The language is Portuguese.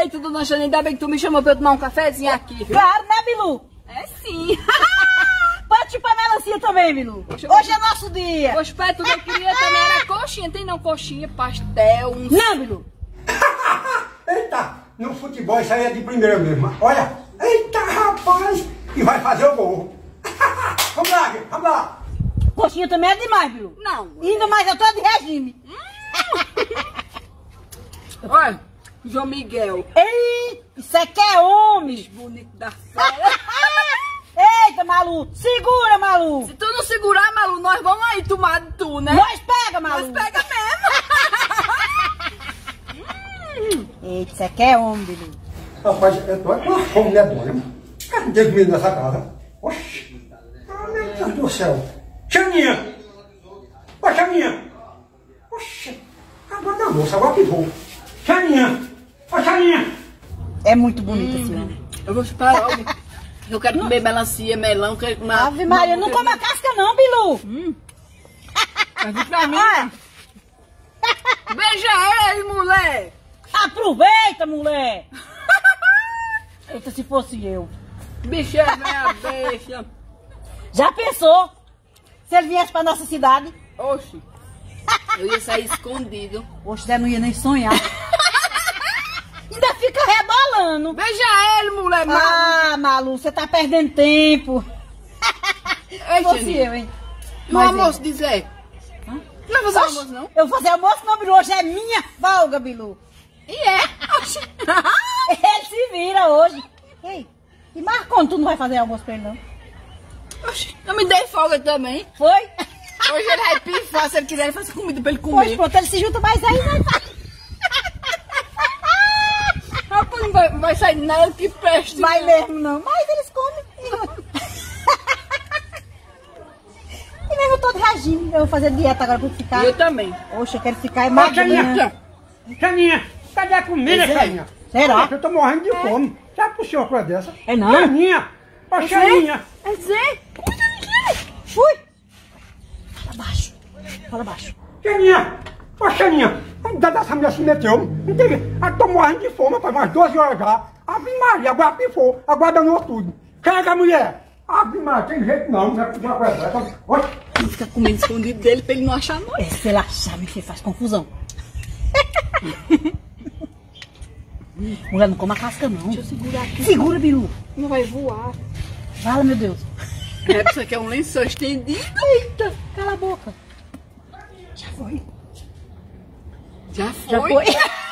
Eita, dona Jane, ainda bem que tu me chamou pra eu tomar um cafezinho aqui, viu? Claro, né, Bilu? É sim. Pode chupar melancia também, Bilu. Hoje é nosso dia. Hoje pai, tudo eu queria também era coxinha. Tem não coxinha, pastel, uns... Não, Bilu. Eita, no futebol isso aí é de primeira mesmo. Olha, eita, rapaz, e vai fazer o gol. Vamos lá, Gil, vamos lá. Coxinha também é demais, Bilu. Não. Ainda mais eu tô de regime. Olha, João Miguel. Ei, isso aqui é homem. Bonito da fera. Eita, Malu. Segura, Malu. Se tu não segurar, Malu, nós vamos aí tomar de tu, né? Nós pega, Malu. Nós pega mesmo. Eita, isso aqui é homem, Bilu. Rapaz, eu tô com uma fome, né, dona? Cadê não tem comida nessa casa? Oxi, meu Deus do céu. Xaninha! Ô, Xaninha! Oxi, agora da moça, agora que vou. Xaninha! Ô, Xaninha! É muito bonito esse homem. Eu vou chupar logo. Eu quero comer melancia, melão, quero comer... Ave Maria, não come a casca não, Bilu. Mas vem pra mim. Beija ele, mulher. Aproveita, mulher. Eita, se fosse eu. Bicha, velha, bicha. Já pensou? Se ele viesse pra nossa cidade? Oxi. Eu ia sair escondido. Oxe, você não ia nem sonhar. Ainda fica rebolando. Beija ele, mulher. Ah, Malu, você tá perdendo tempo. Se fosse eu, hein? E o almoço, dizer? Não vai fazer almoço, não? Eu vou fazer almoço não, Bilu. Hoje é minha folga, Bilu. E é? Oxi. Ele se vira hoje. Ei, e Marcon, tu não vai fazer almoço pra ele, não? Oxi. Eu me dei folga também. Foi? Hoje ele vai pifar. Se ele quiser, ele faz comida pra ele Hoje comer. pronto, ele se junta mais aí, né? Rapaz, não vai sair nada que preste. Vai mesmo, não. Mas eles comem. E mesmo eu tô de regime. Eu vou fazer dieta agora pra ficar. Eu também. Oxe, eu quero ficar Ô, magrinha. Xaninha! Xaninha, cadê a comida, Xaninha? Será? Eu tô morrendo de fome. Sabe pro senhor uma coisa dessa? É não? Xaninha! Ô, Xaninha! É Zé? Fui. Fala baixo. Fala baixo. Xaninha! Ô, Xaninha! Onde essa mulher se meteu? Não tem... Eu tô morrendo de fome, rapaz, umas 12 horas já. Ave Maria, agora pifou, agora danou tudo. Carrega a mulher! Ave Maria, tem jeito não, não é uma coisa dessa. Oxe! Não fica comendo escondido dele pra ele não achar nós. É, se ele achar, me faz confusão. Mulher, não coma casca, não. Deixa eu segurar aqui. Segura, Bilu. Não vai voar. Fala, meu Deus. É, isso aqui é um lençol estendido. Eita, cala a boca. Já foi. Já foi. Já foi.